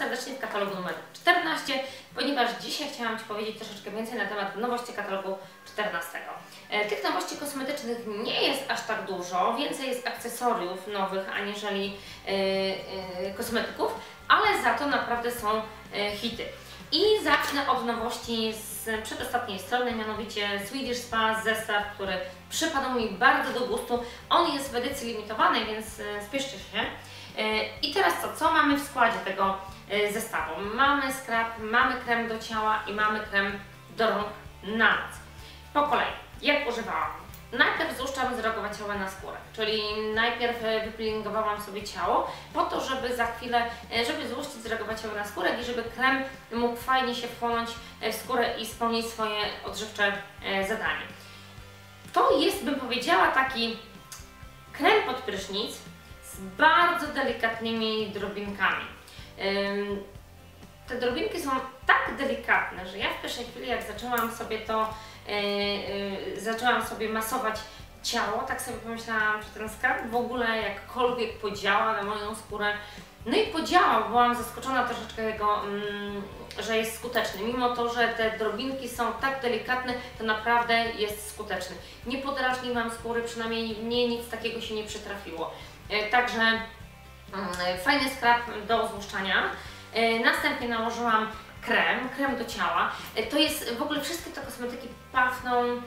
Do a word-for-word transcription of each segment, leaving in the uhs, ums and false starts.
serdecznie w katalogu numer czternaście, ponieważ dzisiaj chciałam Ci powiedzieć troszeczkę więcej na temat nowości katalogu czternastego. Tych nowości kosmetycznych nie jest aż tak dużo, więcej jest akcesoriów nowych aniżeli yy, yy, kosmetyków, ale za to naprawdę są yy, hity. I zacznę od nowości z przedostatniej strony, mianowicie Swedish Spa zestaw, który przypadł mi bardzo do gustu. On jest w edycji limitowanej, więc yy, spieszcie się. I teraz co? Co mamy w składzie tego zestawu? Mamy scrub, mamy krem do ciała i mamy krem do rąk na noc. Po kolei, jak używałam? Najpierw złuszczam z rogowa ciała na skórę, czyli najpierw wypeelingowałam sobie ciało po to, żeby za chwilę, żeby złuszczyć z rogowa ciała na skórę i żeby krem mógł fajnie się wchłonąć w skórę i spełnić swoje odżywcze zadanie. To jest, bym powiedziała, taki krem pod prysznic z bardzo delikatnymi drobinkami. Ym, te drobinki są tak delikatne, że ja w pierwszej chwili, jak zaczęłam sobie to, yy, yy, zaczęłam sobie masować ciało, tak sobie pomyślałam, że ten skarb w ogóle jakkolwiek podziała na moją skórę. No i podziałał, byłam zaskoczona troszeczkę jego, mm, że jest skuteczny. Mimo to, że te drobinki są tak delikatne, to naprawdę jest skuteczny. Nie podrażniłam skóry, przynajmniej mnie nic takiego się nie przytrafiło. Także fajny scrub do złuszczania. Następnie nałożyłam krem, krem do ciała. To jest w ogóle, wszystkie te kosmetyki pachną,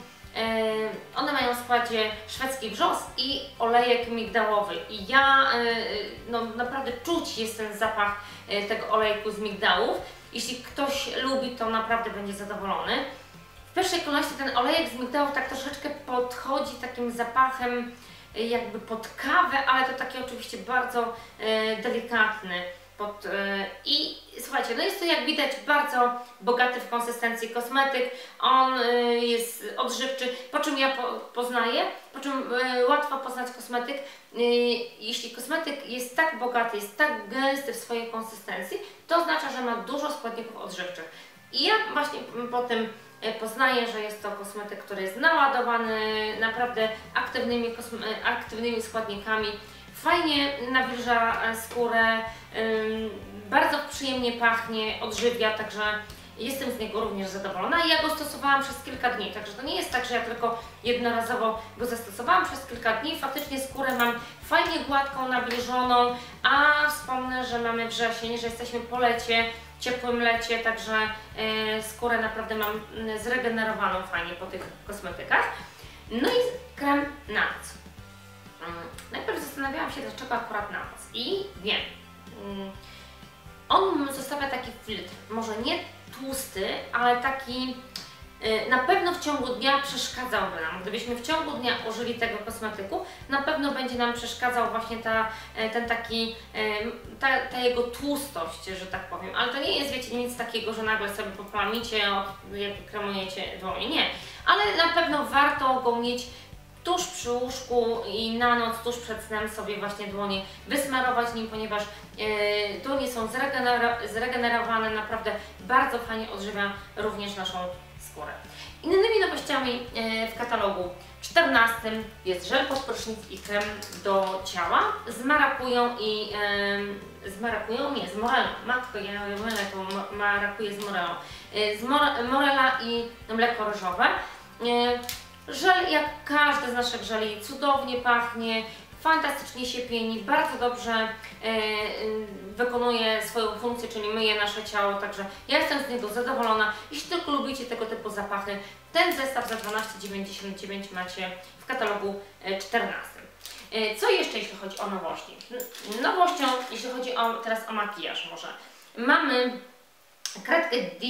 one mają w składzie szwedzki wrzos i olejek migdałowy. I ja, no naprawdę czuć jest ten zapach tego olejku z migdałów. Jeśli ktoś lubi, to naprawdę będzie zadowolony. W pierwszej kolejności ten olejek z migdałów tak troszeczkę podchodzi takim zapachem jakby pod kawę, ale to taki oczywiście bardzo e, delikatny. Pod, e, I słuchajcie, no jest to, jak widać, bardzo bogaty w konsystencji kosmetyk. On e, jest odżywczy, po czym ja po, poznaję, po czym e, łatwo poznać kosmetyk. E, jeśli kosmetyk jest tak bogaty, jest tak gęsty w swojej konsystencji, to oznacza, że ma dużo składników odżywczych. I ja właśnie po tym poznaję, że jest to kosmetyk, który jest naładowany naprawdę aktywnymi, aktywnymi składnikami. Fajnie nawilża skórę, ym, bardzo przyjemnie pachnie, odżywia, także jestem z niego również zadowolona. I ja go stosowałam przez kilka dni, także to nie jest tak, że ja tylko jednorazowo go zastosowałam przez kilka dni. Faktycznie skórę mam fajnie gładką, nawilżoną, a wspomnę, że mamy wrzesień, że jesteśmy po lecie, ciepłym lecie, także e, skórę naprawdę mam zregenerowaną fajnie po tych kosmetykach. No i krem na noc. Um, najpierw zastanawiałam się, dlaczego akurat na noc i wiem. Um, on zostawia taki filtr, może nie tłusty, ale taki na pewno w ciągu dnia przeszkadzałby nam. Gdybyśmy w ciągu dnia użyli tego kosmetyku, na pewno będzie nam przeszkadzał właśnie ta, ten taki, ta, ta jego tłustość, że tak powiem. Ale to nie jest, wiecie, nic takiego, że nagle sobie poplamicie, jak kremujecie dłonie. Nie. Ale na pewno warto go mieć tuż przy łóżku i na noc, tuż przed snem sobie właśnie dłonie wysmarować nim, ponieważ e, dłonie są zregener zregenerowane, naprawdę bardzo fajnie odżywia również naszą skórę. Innymi nowościami e, w katalogu czternastym jest żel pod prysznic i krem do ciała z marakują i e, z marakują, nie, z morelą. Matko, ja mylę to marakuję z morelą. E, z more, morela i mleko ryżowe. E, Żel, jak każdy z naszych żeli, cudownie pachnie, fantastycznie się pieni, bardzo dobrze e, wykonuje swoją funkcję, czyli myje nasze ciało, także ja jestem z niego zadowolona. Jeśli tylko lubicie tego typu zapachy, ten zestaw za dwanaście dziewięćdziesiąt dziewięć macie w katalogu czternastym. E, co jeszcze, jeśli chodzi o nowości? Nowością, jeśli chodzi o, teraz o makijaż może, mamy kredkę D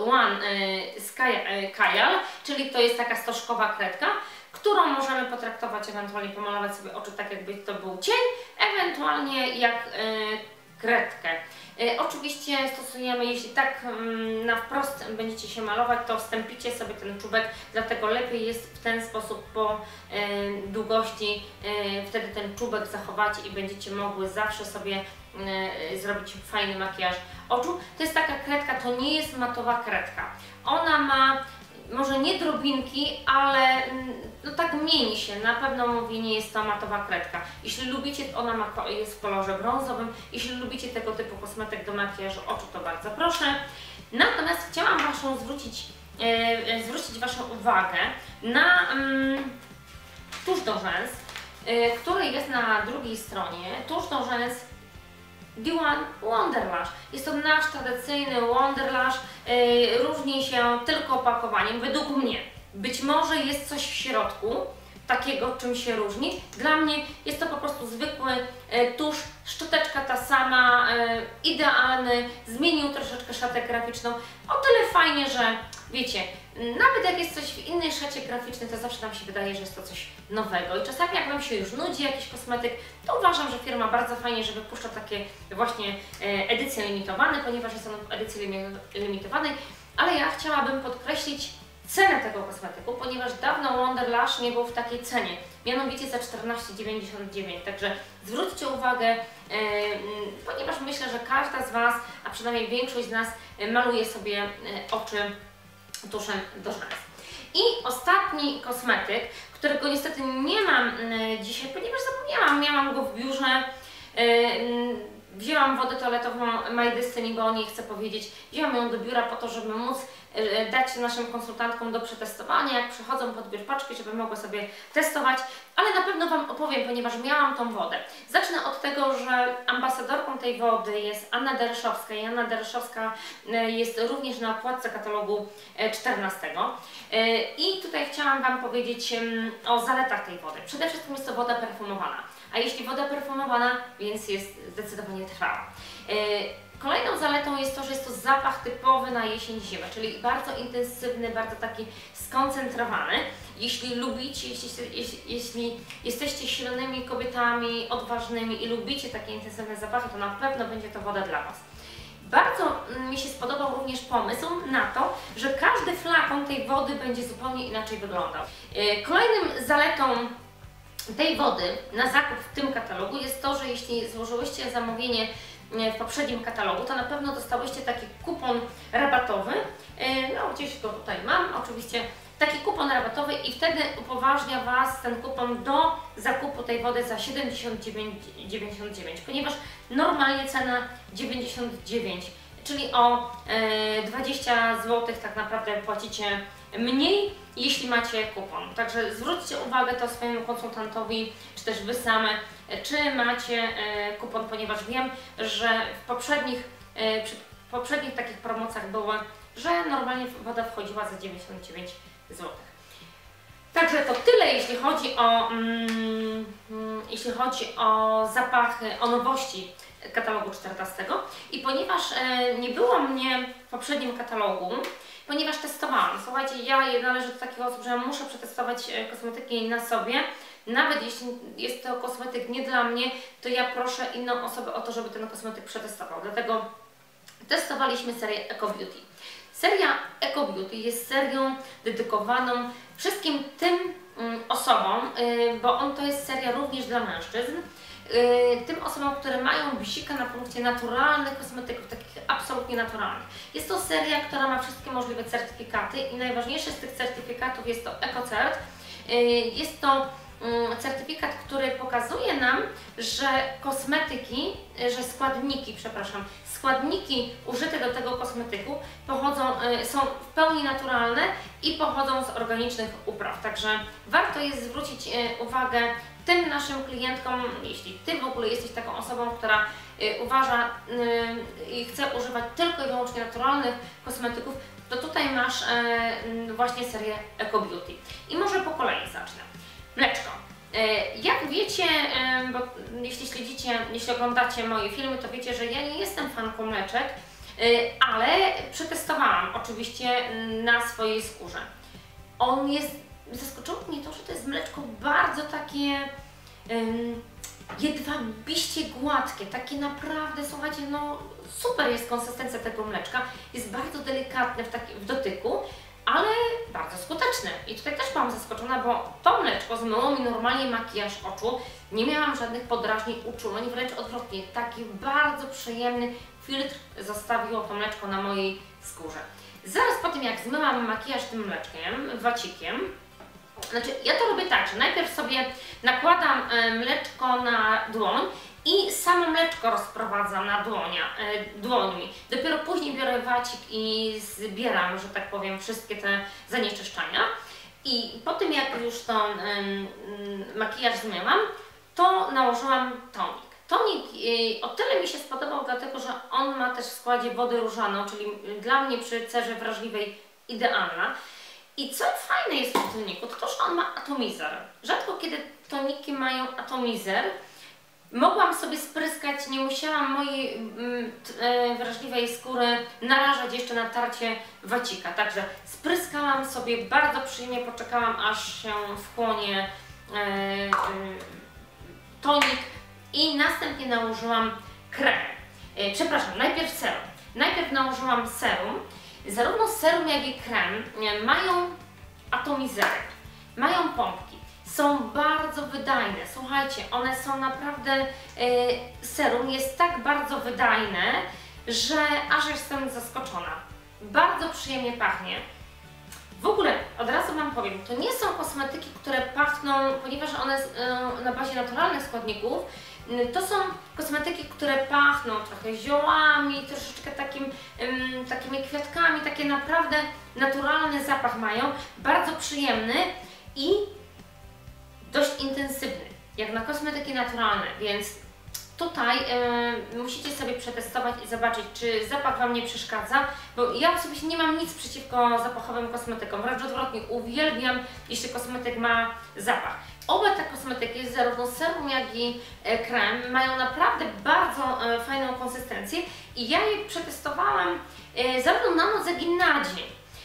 jeden Kajal, czyli to jest taka stożkowa kredka, którą możemy potraktować, ewentualnie pomalować sobie oczy tak, jakby to był cień, ewentualnie jak y, kredkę. Y, oczywiście stosujemy, jeśli tak y, na wprost będziecie się malować, to wstępicie sobie ten czubek, dlatego lepiej jest w ten sposób po y, długości, y, wtedy ten czubek zachowacie i będziecie mogły zawsze sobie y, zrobić fajny makijaż oczu. To jest taka kredka, to nie jest matowa kredka. Ona ma może nie drobinki, ale no tak mieni się. Na pewno mówię, nie jest to matowa kredka. Jeśli lubicie, ona ma, jest w kolorze brązowym. Jeśli lubicie tego typu kosmetyk do makijażu oczu, to bardzo proszę. Natomiast chciałam Waszą zwrócić, yy, zwrócić Waszą uwagę na yy, tusz do rzęs, yy, który jest na drugiej stronie. Tusz do rzęs D jeden Wonderlash. Jest to nasz tradycyjny Wonderlash, yy, różni się tylko opakowaniem, według mnie. Być może jest coś w środku takiego, czym się różni. Dla mnie jest to po prostu zwykły yy, tusz, szczoteczka ta sama, yy, idealny, zmienił troszeczkę szatę graficzną. O tyle fajnie, że wiecie, nawet jak jest coś w innej szacie graficznej, to zawsze nam się wydaje, że jest to coś nowego. I czasami jak Wam się już nudzi jakiś kosmetyk, to uważam, że firma bardzo fajnie, że wypuszcza takie właśnie edycje limitowane, ponieważ jest on w edycji limitowanej. Ale ja chciałabym podkreślić cenę tego kosmetyku, ponieważ dawno Wonderlash nie był w takiej cenie, mianowicie za czternaście dziewięćdziesiąt dziewięć. Także zwróćcie uwagę, yy, ponieważ myślę, że każda z Was, a przynajmniej większość z nas maluje sobie yy, oczy tuszem do rzęs. I ostatni kosmetyk, którego niestety nie mam yy, dzisiaj, ponieważ zapomniałam, miałam go w biurze. Yy, Wzięłam wodę toaletową My Destiny, bo o niej chcę powiedzieć. Wzięłam ją do biura po to, żeby móc y, dać naszym konsultantkom do przetestowania, jak przychodzą pod biur paczki, żeby mogły sobie testować, ale na pewno Wam opowiem, ponieważ miałam tą wodę. Zacznę od tego, że ambasadorką tej wody jest Anna Dereszowska i Anna Dereszowska y, jest również na okładce katalogu y, czternastego. Y, I tutaj chciałam Wam powiedzieć y, o zaletach tej wody. Przede wszystkim jest to woda perfumowana. A jeśli woda perfumowana, więc jest zdecydowanie trwała. Kolejną zaletą jest to, że jest to zapach typowy na jesień-zimę, czyli bardzo intensywny, bardzo taki skoncentrowany. Jeśli lubicie, jeśli, jeśli, jeśli jesteście silnymi kobietami, odważnymi i lubicie takie intensywne zapachy, to na pewno będzie to woda dla Was. Bardzo mi się spodobał również pomysł na to, że każdy flakon tej wody będzie zupełnie inaczej wyglądał. Kolejnym zaletą tej wody na zakup w tym katalogu jest to, że jeśli złożyłyście zamówienie w poprzednim katalogu, to na pewno dostałyście taki kupon rabatowy, no gdzieś go tutaj mam, oczywiście taki kupon rabatowy i wtedy upoważnia Was ten kupon do zakupu tej wody za siedemdziesiąt dziewięć dziewięćdziesiąt dziewięć, ponieważ normalnie cena dziewięćdziesiąt dziewięć, czyli o dwadzieścia złotych tak naprawdę płacicie mniej, jeśli macie kupon. Także zwróćcie uwagę to swojemu konsultantowi, czy też Wy same, czy macie kupon, ponieważ wiem, że w poprzednich, przy poprzednich takich promocjach było, że normalnie woda wchodziła za dziewięćdziesiąt dziewięć złotych. Także to tyle, jeśli chodzi o, mm, jeśli chodzi o zapachy, o nowości katalogu czternastego. I ponieważ e, nie było mnie w poprzednim katalogu, ponieważ testowałam, słuchajcie, ja należę do takich osób, że muszę przetestować kosmetyki na sobie. Nawet jeśli jest to kosmetyk nie dla mnie, to ja proszę inną osobę o to, żeby ten kosmetyk przetestował. Dlatego testowaliśmy serię Eco Beauty. Seria Eco Beauty jest serią dedykowaną wszystkim tym mm, osobom, yy, bo on to jest seria również dla mężczyzn, yy, tym osobom, które mają bzika na punkcie naturalnych kosmetyków, takich absolutnie naturalnych. Jest to seria, która ma wszystkie możliwe certyfikaty i najważniejszy z tych certyfikatów jest to EcoCert. Yy, jest to certyfikat, który pokazuje nam, że kosmetyki, że składniki, przepraszam, składniki użyte do tego kosmetyku pochodzą, są w pełni naturalne i pochodzą z organicznych upraw. Także warto jest zwrócić uwagę tym naszym klientkom, jeśli Ty w ogóle jesteś taką osobą, która uważa i chce używać tylko i wyłącznie naturalnych kosmetyków, to tutaj masz właśnie serię Eco Beauty. I może po kolei zacznę. Mleczko. Jak wiecie, bo jeśli śledzicie, jeśli oglądacie moje filmy, to wiecie, że ja nie jestem fanką mleczek, ale przetestowałam oczywiście na swojej skórze. On jest, zaskoczyło mnie to, że to jest mleczko bardzo takie um, jedwabiście gładkie, takie naprawdę, słuchajcie, no super jest konsystencja tego mleczka, jest bardzo delikatne w, taki, w dotyku, ale bardzo skuteczne. I tutaj też byłam zaskoczona, bo to mleczko zmyło mi normalnie makijaż oczu. Nie miałam żadnych podrażnień, uczuleń, wręcz odwrotnie. Taki bardzo przyjemny filtr zostawiło to mleczko na mojej skórze. Zaraz po tym, jak zmyłam makijaż tym mleczkiem, wacikiem, znaczy ja to robię tak, że najpierw sobie nakładam mleczko na dłoń i samo mleczko rozprowadzam na dłonia, dłońmi. Dopiero później biorę wacik i zbieram, że tak powiem, wszystkie te zanieczyszczenia. I po tym, jak już ten um, makijaż zmyłam, to nałożyłam tonik. Tonik y, o tyle mi się spodobał, dlatego że on ma też w składzie wodę różaną, czyli dla mnie przy cerze wrażliwej idealna. I co fajne jest w tym toniku, to to, że on ma atomizer. Rzadko kiedy toniki mają atomizer. Mogłam sobie spryskać, nie musiałam mojej mm, e, wrażliwej skóry narażać jeszcze na tarcie wacika. Także spryskałam sobie, bardzo przyjemnie poczekałam, aż się wchłonie e, e, tonik i następnie nałożyłam krem. E, przepraszam, najpierw serum. Najpierw nałożyłam serum. Zarówno serum, jak i krem e, mają atomizerek, mają pompki. Są bardzo wydajne. Słuchajcie, one są naprawdę, e, serum jest tak bardzo wydajne, że aż jestem zaskoczona. Bardzo przyjemnie pachnie. W ogóle, od razu Wam powiem, to nie są kosmetyki, które pachną, ponieważ one e, na bazie naturalnych składników, to są kosmetyki, które pachną trochę ziołami, troszeczkę takim, ym, takimi kwiatkami, takie naprawdę naturalny zapach mają, bardzo przyjemny i dość intensywny, jak na kosmetyki naturalne, więc tutaj yy, musicie sobie przetestować i zobaczyć, czy zapach Wam nie przeszkadza, bo ja osobiście nie mam nic przeciwko zapachowym kosmetykom, wręcz odwrotnie, uwielbiam, jeśli kosmetyk ma zapach. Oba te kosmetyki, zarówno serum, jak i e, krem, mają naprawdę bardzo e, fajną konsystencję i ja je przetestowałam e, zarówno na noc, jak i na dzień.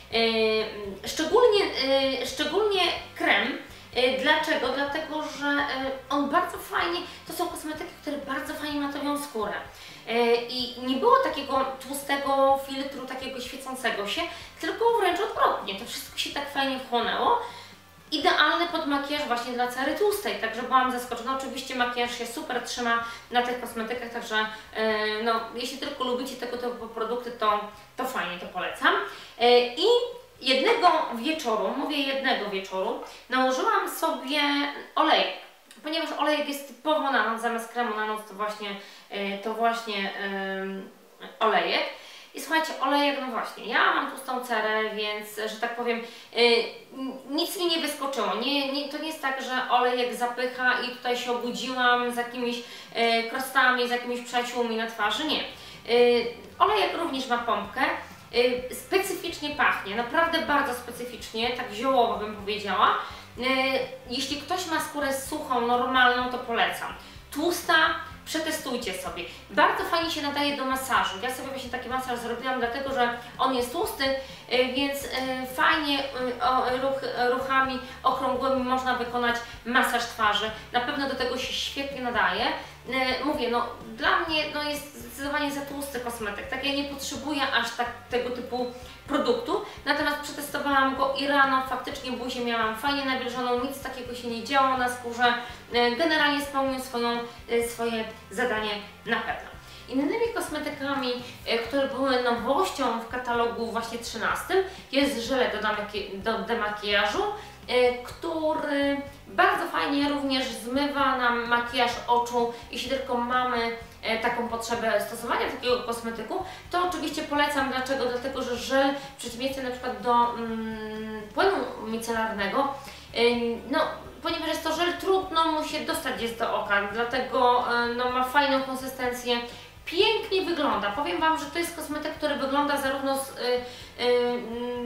E, szczególnie, e, szczególnie krem. E, dlaczego? Dlatego, że e, on bardzo fajnie, to są kosmetyki, które bardzo fajnie matują skórę. E, I nie było takiego tłustego filtru, takiego świecącego się, tylko wręcz odwrotnie. To wszystko się tak fajnie wchłonęło. Idealny pod makijaż właśnie dla cery tłustej, także byłam zaskoczona. Oczywiście makijaż się super trzyma na tych kosmetykach, także yy, no, jeśli tylko lubicie tego typu produkty, to, to fajnie, to polecam. Yy, I jednego wieczoru, mówię jednego wieczoru, nałożyłam sobie olejek, ponieważ olejek jest typowo na noc, zamiast kremu na noc to właśnie, yy, to właśnie yy, olejek. I słuchajcie, olejek, no właśnie, ja mam tłustą cerę, więc, że tak powiem, yy, nic mi nie wyskoczyło. Nie, nie, to nie jest tak, że olejek zapycha i tutaj się obudziłam z jakimiś yy, krostami, z jakimiś przyjaciółmi na twarzy. Nie. Yy, olejek również ma pompkę, yy, specyficznie pachnie, naprawdę bardzo specyficznie, tak ziołowo bym powiedziała. Yy, jeśli ktoś ma skórę suchą, normalną, to polecam. Tłusta, przetestujcie sobie. Bardzo fajnie się nadaje do masażu. Ja sobie właśnie taki masaż zrobiłam, dlatego że on jest tłusty, więc fajnie ruch, ruchami okrągłymi można wykonać masaż twarzy. Na pewno do tego się świetnie nadaje. Mówię, no dla mnie no, jest zdecydowanie za tłusty kosmetyk. Tak, ja nie potrzebuję aż tak tego typu produktu. Natomiast przetestowałam go i rano faktycznie buzię miałam fajnie nawilżoną, nic takiego się nie działo na skórze. Generalnie spełnił swoją, swoje zadanie na pewno. Innymi kosmetykami, które były nowością w katalogu właśnie trzynastym, jest żel do demakijażu, który bardzo fajnie również zmywa nam makijaż oczu. Jeśli tylko mamy taką potrzebę stosowania takiego kosmetyku, to oczywiście polecam. Dlaczego? Dlatego, że żel w przeciwieństwie na przykład do mm, płynu micelarnego, no, ponieważ jest to żel, trudno mu się dostać jest do oka, dlatego no, ma fajną konsystencję, pięknie wygląda. Powiem Wam, że to jest kosmetyk, który wygląda zarówno z, y, y,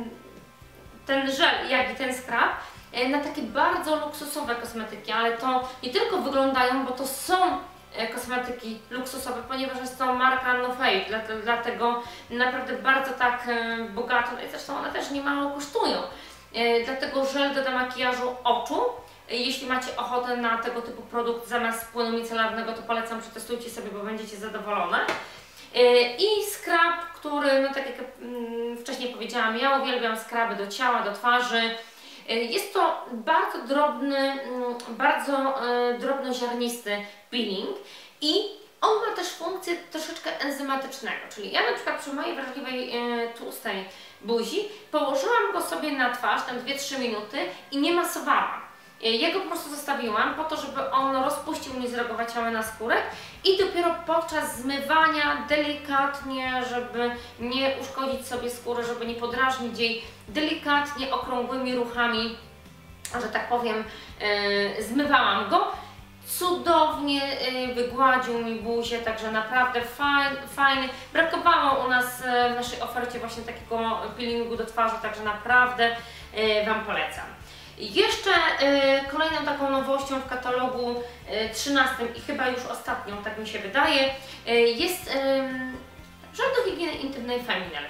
ten żel, jak i ten scrub na takie bardzo luksusowe kosmetyki, ale to nie tylko wyglądają, bo to są kosmetyki luksusowe, ponieważ jest to marka No Fake, dlatego naprawdę bardzo tak bogato, no i zresztą one też niemało kosztują. Dlatego żel do demakijażu oczu, jeśli macie ochotę na tego typu produkt zamiast płynu micelarnego, to polecam, przetestujcie sobie, bo będziecie zadowolone. I scrub, który, no tak jak wcześniej powiedziałam, ja uwielbiam scruby do ciała, do twarzy. Jest to bardzo drobny, bardzo drobnoziarnisty peeling i on ma też funkcję funkcję troszeczkę enzymatycznego, czyli ja na przykład przy mojej wrażliwej e, tłustej buzi położyłam go sobie na twarz, tam dwie trzy minuty i nie masowałam. Ja go po prostu zostawiłam po to, żeby on rozpuścił niezreagowaciałe na skórek i dopiero podczas zmywania delikatnie, żeby nie uszkodzić sobie skóry, żeby nie podrażnić jej, delikatnie, okrągłymi ruchami, że tak powiem, yy, zmywałam go. Cudownie yy, wygładził mi buzię, także naprawdę fajny, fajny. Brakowało u nas yy, w naszej ofercie właśnie takiego peelingu do twarzy, także naprawdę yy, Wam polecam. Jeszcze y, kolejną taką nowością w katalogu y, trzynastym i chyba już ostatnią, tak mi się wydaje, y, jest y, żel do higieny intymnej Feminel.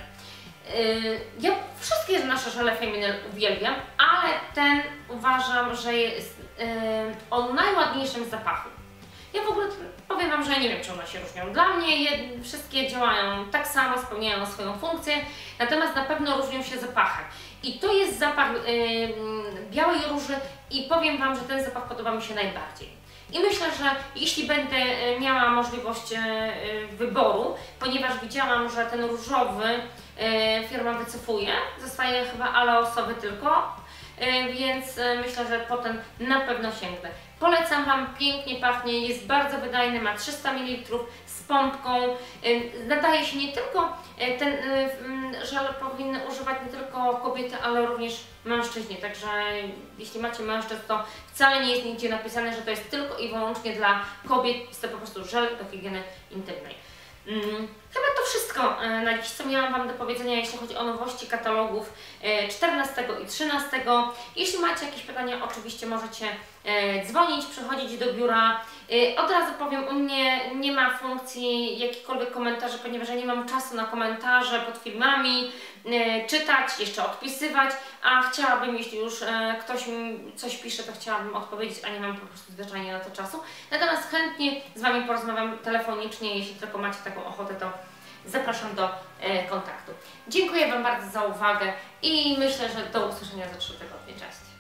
Y, ja wszystkie nasze żele Feminel uwielbiam, ale ten uważam, że jest y, o najładniejszym zapachu. Ja w ogóle powiem Wam, że ja nie wiem, czy one się różnią. Dla mnie je, wszystkie działają tak samo, spełniają swoją funkcję, natomiast na pewno różnią się zapachem. I to jest zapach yy, białej róży i powiem Wam, że ten zapach podoba mi się najbardziej. I myślę, że jeśli będę miała możliwość yy, wyboru, ponieważ widziałam, że ten różowy yy, firma wycofuje, zostaje chyba aleosowy tylko, yy, więc yy, myślę, że po ten na pewno sięgnę. Polecam Wam, pięknie pachnie, jest bardzo wydajny, ma trzysta mililitrów z pompką. Nadaje się nie tylko, ten żel powinny używać nie tylko kobiety, ale również mężczyźni. Także jeśli macie mężczyzn, to wcale nie jest nigdzie napisane, że to jest tylko i wyłącznie dla kobiet. Jest to po prostu żel do higieny intymnej. Hmm, chyba to wszystko na dziś, co miałam Wam do powiedzenia, jeśli chodzi o nowości katalogów czternastego i trzynastego. Jeśli macie jakieś pytania, oczywiście możecie dzwonić, przychodzić do biura. Od razu powiem, u mnie nie ma funkcji jakichkolwiek komentarzy, ponieważ ja nie mam czasu na komentarze pod filmami, czytać, jeszcze odpisywać, a chciałabym, jeśli już ktoś mi coś pisze, to chciałabym odpowiedzieć, a nie mam po prostu zwyczajnie na to czasu. Natomiast chętnie z Wami porozmawiam telefonicznie, jeśli tylko macie taką ochotę, to zapraszam do kontaktu. Dziękuję Wam bardzo za uwagę i myślę, że do usłyszenia za trzy tygodnie. Cześć!